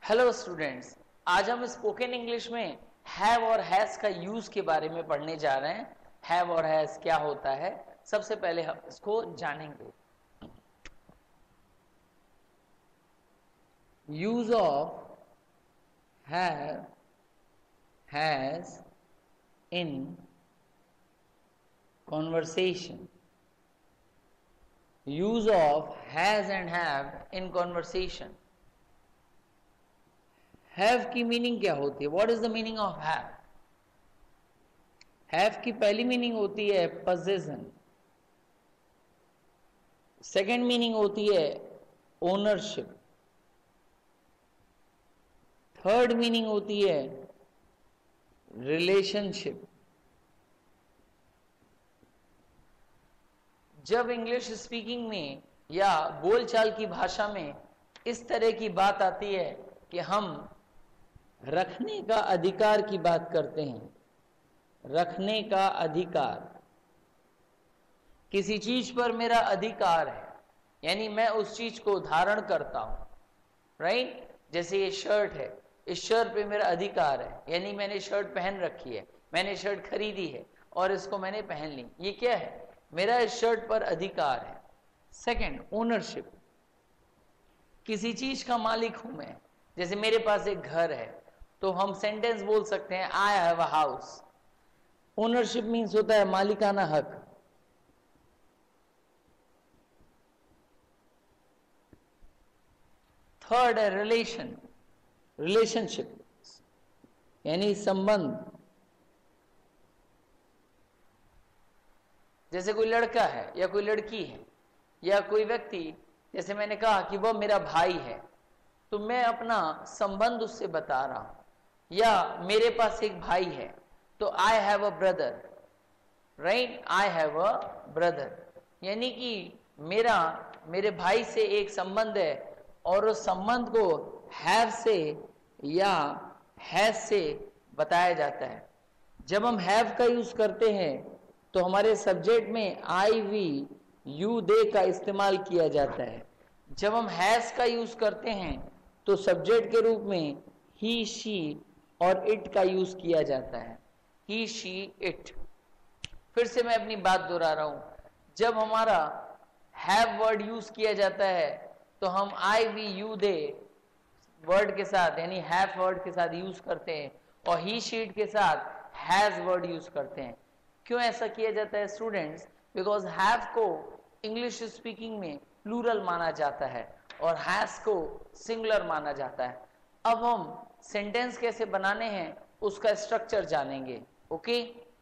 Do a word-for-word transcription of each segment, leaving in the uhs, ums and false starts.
Hello students, आज हम spoken English में हैव और हैज का यूज के बारे में पढ़ने जा रहे हैं। हैव और हैज क्या होता है, सबसे पहले हम इसको जानेंगे। Use of have has in conversation. Use of has and have in conversation. Have की मीनिंग क्या होती है? What is the meaning of have? Have की पहली मीनिंग होती है पोजेशन, सेकंड मीनिंग होती है ओनरशिप, थर्ड मीनिंग होती है रिलेशनशिप। जब इंग्लिश स्पीकिंग में या बोलचाल की भाषा में इस तरह की बात आती है कि हम रखने का अधिकार की बात करते हैं, रखने का अधिकार, किसी चीज पर मेरा अधिकार है, यानी मैं उस चीज को धारण करता हूं, राइट। जैसे ये शर्ट है, इस शर्ट पे मेरा अधिकार है, यानी मैंने शर्ट पहन रखी है, मैंने शर्ट खरीदी है और इसको मैंने पहन ली। ये क्या है? मेरा इस शर्ट पर अधिकार है। सेकंड, ओनरशिप, किसी चीज का मालिक हूं मैं। जैसे मेरे पास एक घर है तो हम सेंटेंस बोल सकते हैं I have a house. Ownership means होता है मालिकाना हक। थर्ड है रिलेशन, रिलेशनशिप यानी संबंध। जैसे कोई लड़का है या कोई लड़की है या कोई व्यक्ति, जैसे मैंने कहा कि वह मेरा भाई है, तो मैं अपना संबंध उससे बता रहा हूं। या मेरे पास एक भाई है तो I have a brother, right, I have a brother, यानी कि मेरा मेरे भाई से एक संबंध है और उस संबंध को हैव से या हैज से बताया जाता है। जब हम हैव का यूज करते हैं तो हमारे सब्जेक्ट में आई, वी, यू, दे का इस्तेमाल किया जाता है। जब हम हैज का यूज करते हैं तो सब्जेक्ट के रूप में ही, शी और इट का यूज किया जाता है। He, she, it. फिर से मैं अपनी बात दोहरा रहा हूं, जब हमारा हैव वर्ड यूज किया जाता है तो हम I, we, you, they word के साथ यानी हैव वर्ड के साथ यूज करते हैं और ही, शी, इट के साथ हैज वर्ड यूज करते हैं। क्यों ऐसा किया जाता है स्टूडेंट्स? बिकॉज हैव को इंग्लिश स्पीकिंग में प्लूरल माना जाता है और हैज को सिंगुलर माना जाता है। अब हम सेंटेंस कैसे बनाने हैं उसका स्ट्रक्चर जानेंगे। ओके,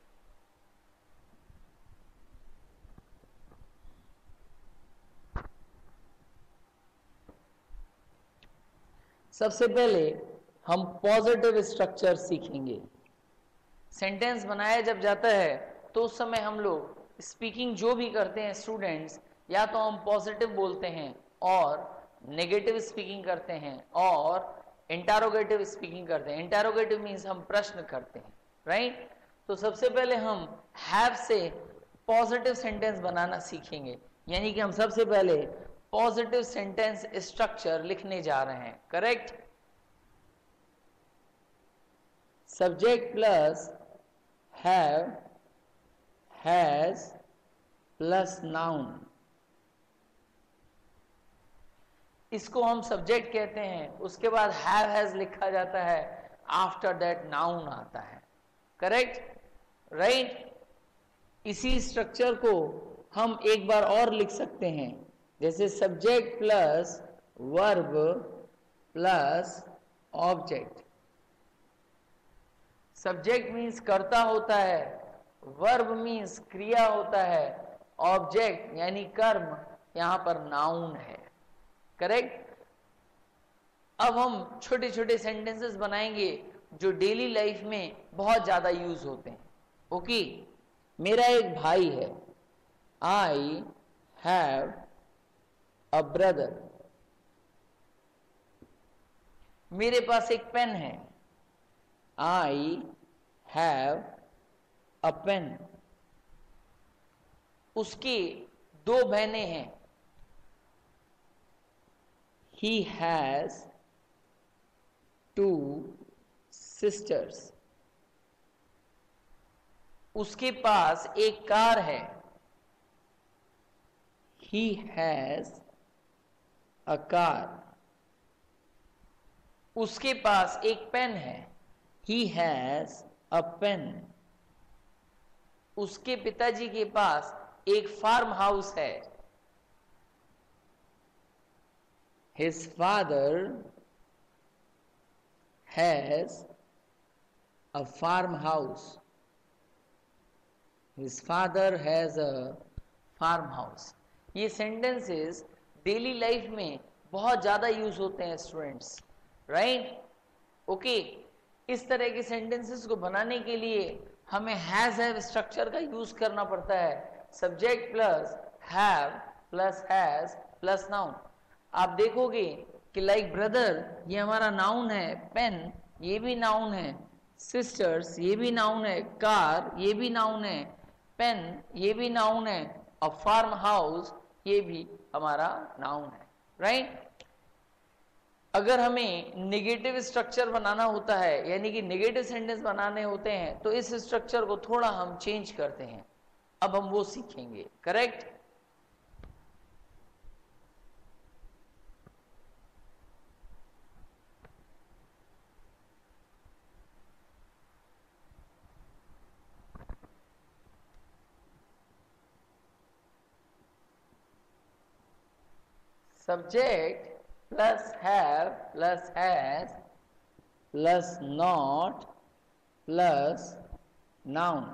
सबसे पहले हम पॉजिटिव स्ट्रक्चर सीखेंगे। सेंटेंस बनाया जब जाता है तो उस समय हम लोग स्पीकिंग जो भी करते हैं स्टूडेंट्स, या तो हम पॉजिटिव बोलते हैं और नेगेटिव स्पीकिंग करते हैं और इंटरोगेटिव स्पीकिंग करते हैं। इंटरोगेटिव मीन्स हम प्रश्न करते हैं, राइट। तो सबसे पहले हम हैव से पॉजिटिव सेंटेंस बनाना सीखेंगे, यानी कि हम सबसे पहले पॉजिटिव सेंटेंस स्ट्रक्चर लिखने जा रहे हैं। Correct? Subject plus have, has plus noun, इसको हम सब्जेक्ट कहते हैं। उसके बाद हैव हैज लिखा जाता है, आफ्टर दैट नाउन आता है। करेक्ट? राइट। इसी स्ट्रक्चर को हम एक बार और लिख सकते हैं, जैसे subject plus verb plus object. Subject means कर्ता होता है, वर्ब मीन्स क्रिया होता है, ऑब्जेक्ट यानी कर्म यहां पर नाउन है। करेक्ट? अब हम छोटे छोटे सेंटेंसेस बनाएंगे जो डेली लाइफ में बहुत ज्यादा यूज होते हैं। ओके, मेरा एक भाई है, आई हैव अ ब्रदर। मेरे पास एक पेन है, आई हैव अ पेन। उसकी दो बहनें हैं, he has टू सिस्टर्स। उसके पास एक कार है। He has a car. उसके पास एक पेन है। He has a pen. उसके पिताजी के पास एक फार्म हाउस है। His father has a farmhouse. His father has a farmhouse. ये सेंटेंसेस डेली लाइफ में बहुत ज़्यादा यूज होते हैं स्टूडेंट्स, राइट? ओके, इस तरह के सेंटेंसेस को बनाने के लिए हमें हैज हैव स्ट्रक्चर का यूज करना पड़ता है। Subject plus have plus has plus noun. आप देखोगे कि लाइक ब्रदर ये हमारा नाउन है, पेन ये भी नाउन है, सिस्टर्स ये भी नाउन है, कार ये भी नाउन है, पेन ये भी नाउन है, और फार्म हाउस ये भी हमारा नाउन है, राइट? अगर हमें नेगेटिव स्ट्रक्चर बनाना होता है, यानी कि नेगेटिव सेंटेंस बनाने होते हैं, तो इस स्ट्रक्चर को थोड़ा हम चेंज करते हैं। अब हम वो सीखेंगे, correct? Subject plus have plus has plus not plus noun।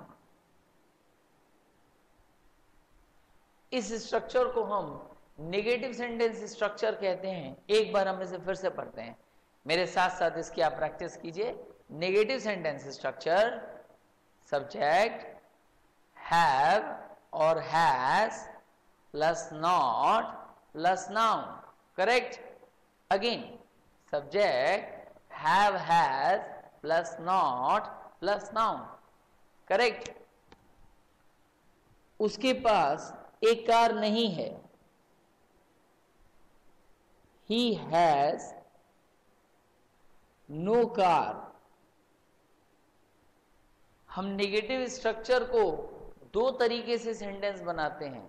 इस स्ट्रक्चर को हम नेगेटिव सेंटेंस स्ट्रक्चर कहते हैं। एक बार हम इसे फिर से पढ़ते हैं, मेरे साथ साथ इसकी आप प्रैक्टिस कीजिए। Negative sentence structure, subject have और has plus not plus noun, correct? Again, subject have has plus not plus noun, correct? उसके पास एक कार नहीं है। He has no car। हम नेगेटिव स्ट्रक्चर को दो तरीके से सेंटेंस बनाते हैं।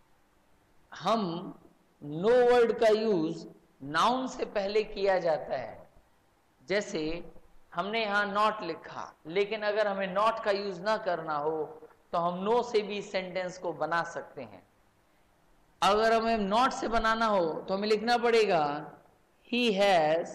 हम नो no वर्ड का यूज नाउन से पहले किया जाता है। जैसे हमने यहां नॉट लिखा, लेकिन अगर हमें नॉट का यूज ना करना हो तो हम नो no से भी सेंटेंस को बना सकते हैं। अगर हमें नॉट से बनाना हो तो हमें लिखना पड़ेगा he has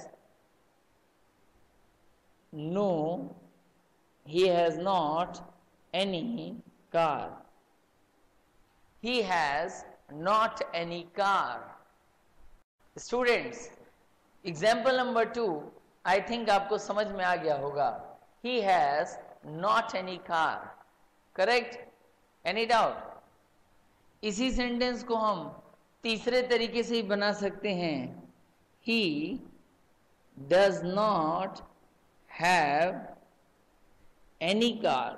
no, he has not any car. He has not any car। Students, example number two, I think आपको समझ में आ गया होगा। He has not any car, correct? Any doubt? इसी सेंटेंस को हम तीसरे तरीके से ही बना सकते हैं। He does not have any car।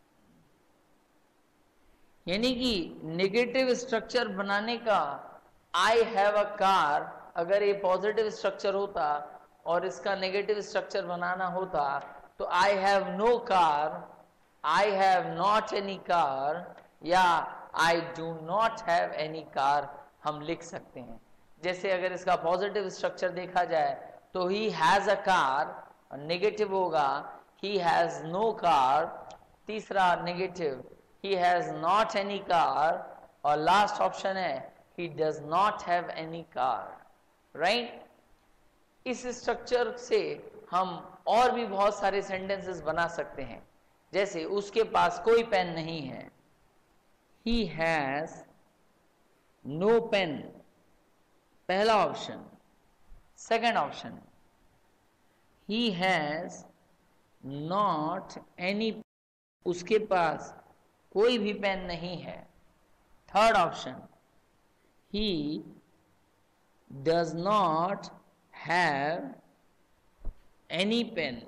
यानी कि नेगेटिव स्ट्रक्चर बनाने का आई हैव अ कार, अगर ये पॉजिटिव स्ट्रक्चर होता और इसका नेगेटिव स्ट्रक्चर बनाना होता तो I have no car, I have not any car, या I do not have any car हम लिख सकते हैं। जैसे अगर इसका पॉजिटिव स्ट्रक्चर देखा जाए तो he has a car, negative होगा ही हैज नो कार, तीसरा negative he has not any car, और लास्ट ऑप्शन है he does not have any car, right? इस स्ट्रक्चर से हम और भी बहुत सारे सेंटेंसेस बना सकते हैं। जैसे उसके पास कोई पेन नहीं है। he has no pen, पहला option. Second option, he has not any, उसके पास कोई भी पेन नहीं है। Third option, he does not have any pen।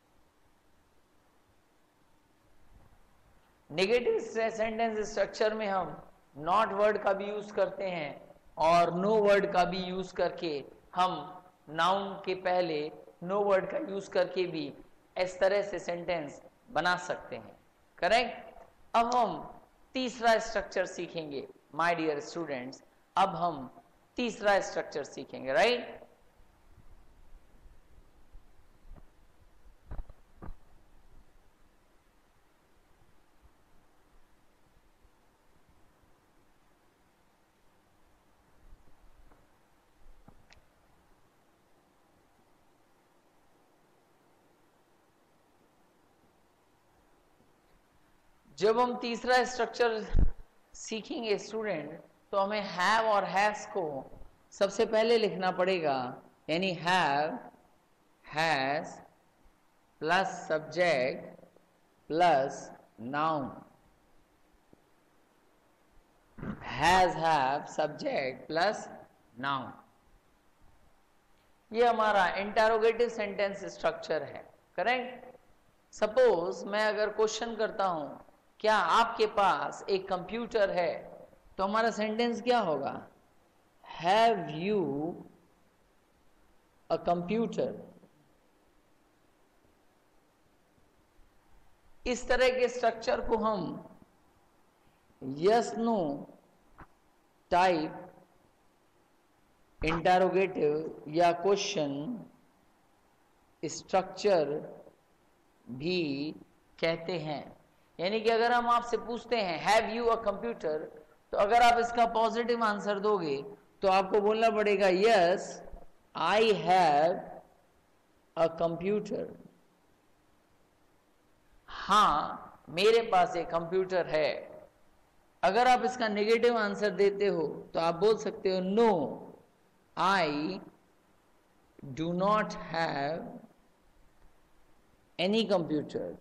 Negative sentence structure में हम नॉट वर्ड का भी यूज करते हैं और नो वर्ड का भी यूज करके हम नाउन के पहले नो वर्ड का यूज करके भी इस तरह से सेंटेंस बना सकते हैं। करेक्ट। अब हम तीसरा स्ट्रक्चर सीखेंगे माय डियर स्टूडेंट्स। अब हम तीसरा स्ट्रक्चर सीखेंगे, राइट। जब हम तीसरा स्ट्रक्चर सीखेंगे स्टूडेंट, तो हमें हैव और हैज को सबसे पहले लिखना पड़ेगा, यानी have, has plus subject plus noun. Has, have, subject plus noun. ये हमारा इंटरोगेटिव सेंटेंस स्ट्रक्चर है। करेक्ट। सपोज मैं अगर क्वेश्चन करता हूं, क्या आपके पास एक कंप्यूटर है, तो हमारा सेंटेंस क्या होगा? Have you a computer. इस तरह के स्ट्रक्चर को हम यस नो टाइप इंटरोगेटिव या क्वेश्चन स्ट्रक्चर भी कहते हैं। यानी कि अगर हम आपसे पूछते हैं हैव यू अ कंप्यूटर, तो अगर आप इसका पॉजिटिव आंसर दोगे तो आपको बोलना पड़ेगा yes I have a computer. हाँ, मेरे पास एक कंप्यूटर है। अगर आप इसका नेगेटिव आंसर देते हो तो आप बोल सकते हो no I do not have any computer.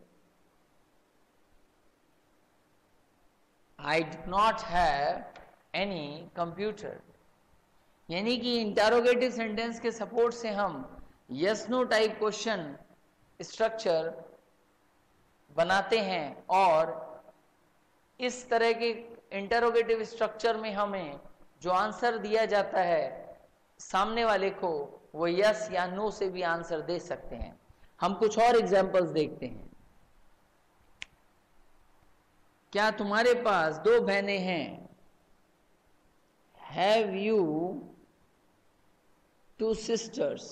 I do not have any computer। यानी कि इंटरोगेटिव सेंटेंस के सपोर्ट से हम yes no type question structure बनाते हैं, और इस तरह के इंटरोगेटिव स्ट्रक्चर में हमें जो आंसर दिया जाता है सामने वाले को, वो यस या नो से भी आंसर दे सकते हैं। हम कुछ और एग्जांपल्स देखते हैं। क्या तुम्हारे पास दो बहनें हैं? Have you two sisters.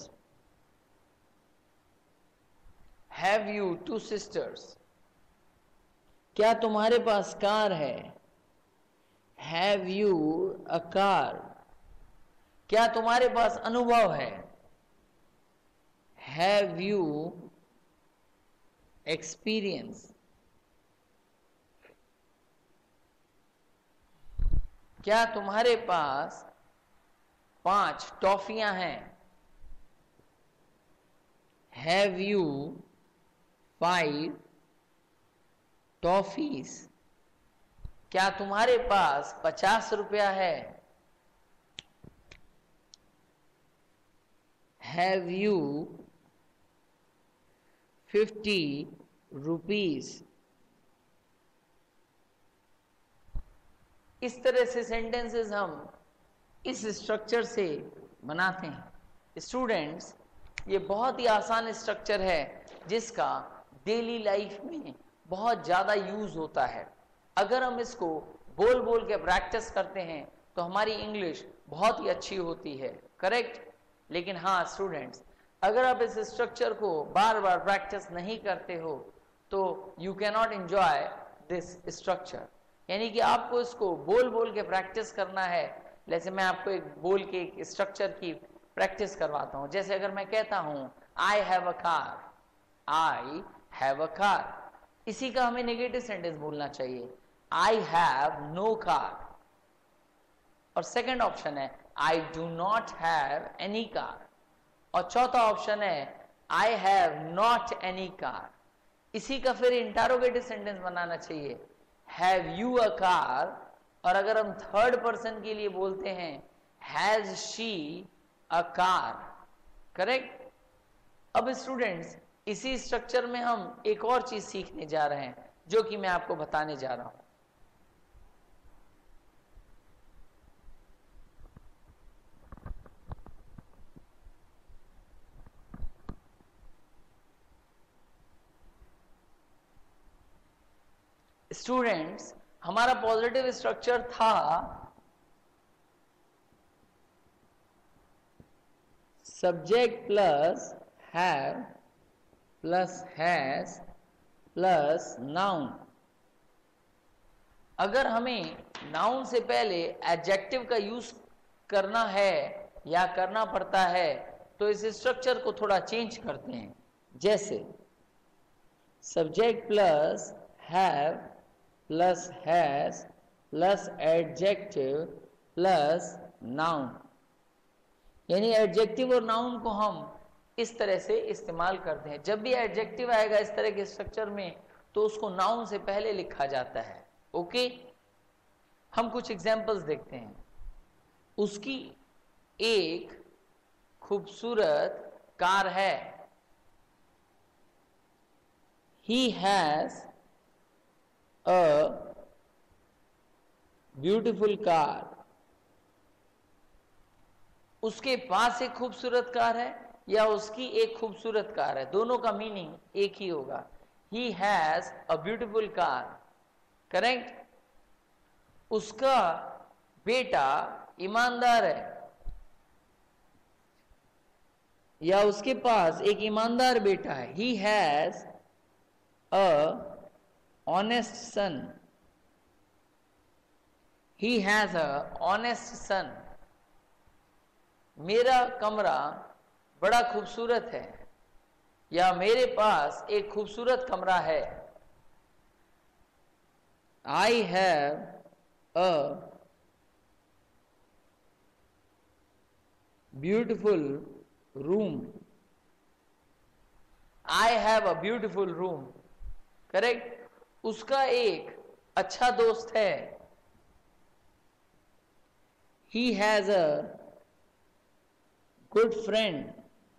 Have you two sisters. क्या तुम्हारे पास कार है? Have you a car. क्या तुम्हारे पास अनुभव है? Have you experience. क्या तुम्हारे पास पांच टॉफियां हैं? Have you five toffees. क्या तुम्हारे पास पचास रुपया है? Have you fifty rupees. इस तरह से सेंटेंसेस हम इस स्ट्रक्चर से बनाते हैं। स्टूडेंट्स, ये बहुत ही आसान स्ट्रक्चर है जिसका डेली लाइफ में बहुत ज़्यादा यूज होता है। अगर हम इसको बोल बोल के प्रैक्टिस करते हैं तो हमारी इंग्लिश बहुत ही अच्छी होती है। करेक्ट। लेकिन हाँ स्टूडेंट्स, अगर आप इस स्ट्रक्चर को बार बार प्रैक्टिस नहीं करते हो तो you can not enjoy this structure. यानी कि आपको इसको बोल बोल के प्रैक्टिस करना है। जैसे मैं आपको एक बोल के एक स्ट्रक्चर की प्रैक्टिस करवाता हूं। जैसे अगर मैं कहता हूं I have a car, I have a car, इसी का हमें नेगेटिव सेंटेंस बोलना चाहिए, आई हैव नो कार। और सेकंड ऑप्शन है I do not have any car. और चौथा ऑप्शन है I have not any car. इसी का फिर इंटरोगेटिव सेंटेंस बनाना चाहिए, हैव यू अ कार। और अगर हम थर्ड पर्सन के लिए बोलते हैं has she a car. Correct. अब स्टूडेंट्स, इसी स्ट्रक्चर में हम एक और चीज सीखने जा रहे हैं जो कि मैं आपको बताने जा रहा हूं। स्टूडेंट्स, हमारा पॉजिटिव स्ट्रक्चर था subject plus have plus has plus noun. अगर हमें नाउन से पहले एडजेक्टिव का यूज करना है या करना पड़ता है तो इस स्ट्रक्चर को थोड़ा चेंज करते हैं। जैसे subject plus have plus has plus adjective plus noun, यानी एडजेक्टिव और नाउन को हम इस तरह से इस्तेमाल करते हैं। जब भी एडजेक्टिव आएगा इस तरह के स्ट्रक्चर में तो उसको नाउन से पहले लिखा जाता है। ओके, हम कुछ एग्जाम्पल्स देखते हैं। उसकी एक खूबसूरत कार है। He has a beautiful car. उसके पास एक खूबसूरत कार है या उसकी एक खूबसूरत कार है, दोनों का मीनिंग एक ही होगा। He has a beautiful car. Correct? उसका बेटा ईमानदार है या उसके पास एक ईमानदार बेटा है। He has a honest son. He has a honest son. मेरा कमरा बड़ा खूबसूरत है या मेरे पास एक खूबसूरत कमरा है। I have a beautiful room. I have a beautiful room. Correct? उसका एक अच्छा दोस्त है। He has a good friend.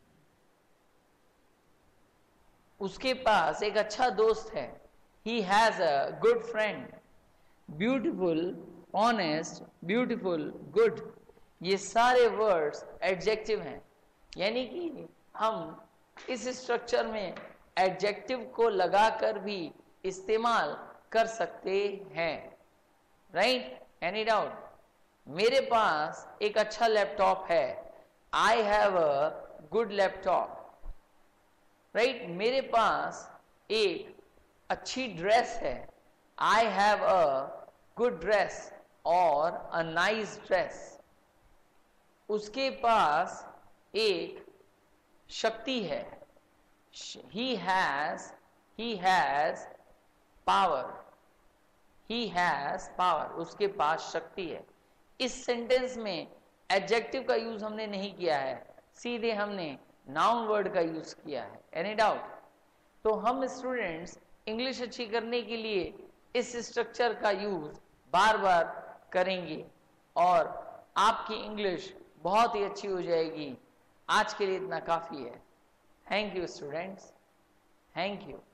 उसके पास एक अच्छा दोस्त है। He has a good friend. Beautiful, honest, beautiful, good, ये सारे वर्ड्स एडजेक्टिव हैं, यानी कि हम इस स्ट्रक्चर में एडजेक्टिव को लगाकर भी इस्तेमाल कर सकते हैं। राइट? Any doubt? मेरे पास एक अच्छा लैपटॉप है। I have a good laptop. Right? मेरे पास एक अच्छी ड्रेस है। I have a good dress और अ नाइस ड्रेस। उसके पास एक शक्ति है। He has, he has power. He has power. उसके पास शक्ति है। इस सेंटेंस में एडजेक्टिव का यूज हमने नहीं किया है, सीधे हमने नाउन वर्ड का यूज किया है। Any doubt? तो हम स्टूडेंट्स इंग्लिश अच्छी करने के लिए इस स्ट्रक्चर का यूज बार बार करेंगे और आपकी इंग्लिश बहुत ही अच्छी हो जाएगी। आज के लिए इतना काफी है। Thank you students, thank you.